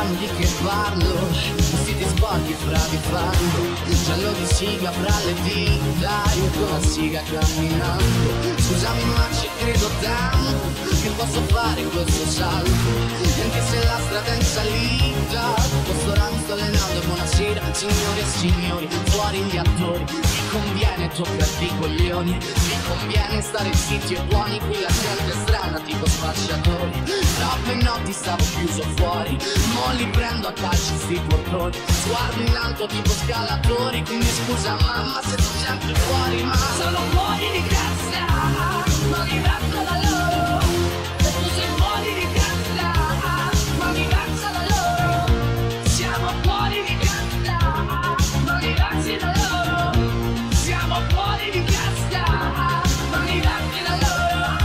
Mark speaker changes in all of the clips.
Speaker 1: sanno di che parlo, vestiti sporchi fra di fango, giallo di siga fra le dita, io con la siga camminando. Scusami ma ci credo tanto, che posso fare questo salto, e anche se la strada è in salita, questo ramo sto allenando. Buonasera signore e signori, fuori gli attori, mi conviene toccarti i coglioni, mi conviene stare zitti e buoni, qui la gente è strana tipo spacciatori. Troppe notti stavo chiuso fuori, mo li prendo a calci sti portoni, sguardo in alto tipo scalatori, quindi scusa mamma se sono sempre fuori, ma sono fuori di casa, non diverso da loro, e tu sei fuori di casa, ma diverso da loro, siamo fuori di casa, ma diversi da loro, siamo fuori di casa, ma diversi da loro.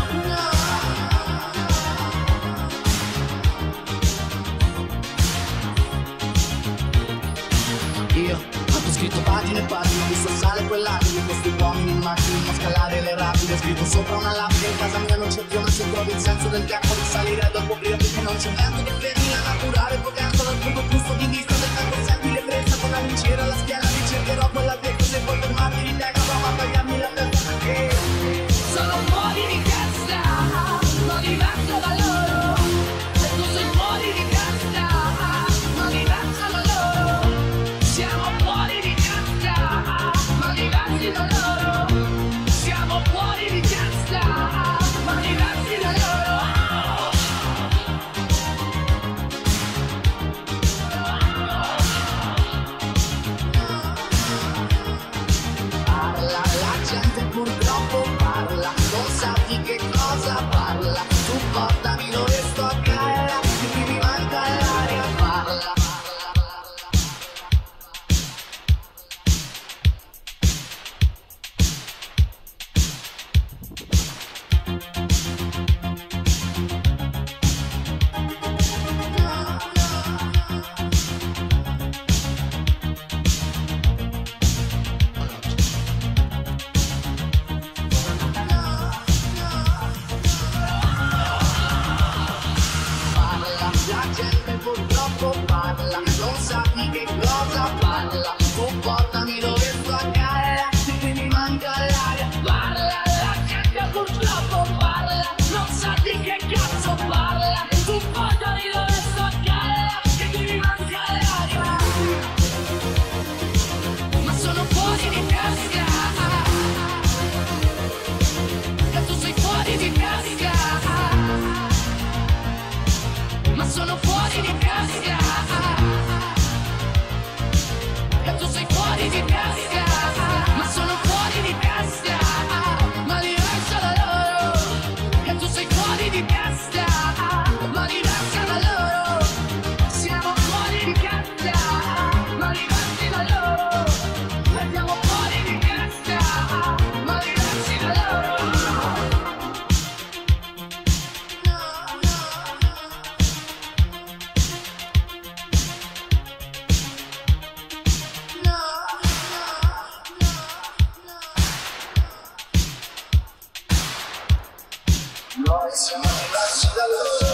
Speaker 1: Io ho scritto pagine e pagine, ho visto sale quell'attimo, questi uomini in macchina, non scalare le rapide, scritto sopra una lapide, in casa mia non c'è più, ma se trovi il senso del tempo di salire dopo aprire, perché non c'è vento che fermi la naturale, potendo dal punto giusto di vista del tempo senti l'ebbrezza, con la vincera alla schiena ricercherò quella vecchia, se poi fermarmi di te, prova a tagliarmi la testa perché sono fuori di casa, non diverso da loro, e tu sei fuori di casa, non diverso da loro, siamo fuori di casa, ma diversi da loro, siamo fuori di casa, ma diversi da loro. Parla, la gente purtroppo parla, non sa di che cosa parla, tu portami dove sto a casa, che mi manca l'aria, parla. La gente purtroppo parla, non sa di che cosa parla, tu portami dove sto a casa, che mi manca l'aria, parla, la gente purtroppo parla, non sa di che cazzo parla, tu portami dove sto a casa, che mi manca l'aria, ma sono fuori di casa, e tu sei fuori di casa, ma sono fuori di casa, e tu sei fuori di casa, ma sono fuori di casa, ma diversa da loro, e tu sei fuori di casa, ma diversa da loro, siamo fuori di casa, ma diversi da loro, andiamo fuori di casa, ma diversi da loro. Noi siamo diversi da loro.